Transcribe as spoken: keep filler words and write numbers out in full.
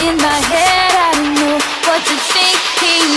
in my head. I don't know what to think. He